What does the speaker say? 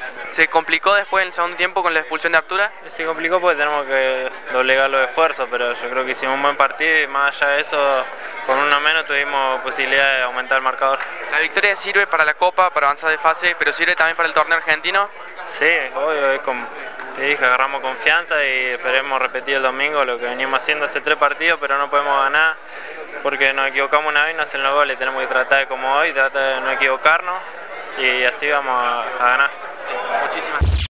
¿Se complicó después en el segundo tiempo con la expulsión de Artura? Se complicó porque tenemos que doblegar los esfuerzos, pero yo creo que hicimos un buen partido y más allá de eso, con uno menos tuvimos posibilidad de aumentar el marcador. La victoria sirve para la Copa, para avanzar de fase, pero sirve también para el torneo argentino. Sí, obvio, es como te dije, agarramos confianza y esperemos repetir el domingo lo que venimos haciendo hace 3 partidos, pero no podemos ganar porque nos equivocamos una vez y no hacen los goles. Tenemos que tratar de como hoy, tratar de no equivocarnos y así vamos a ganar. Muchísimas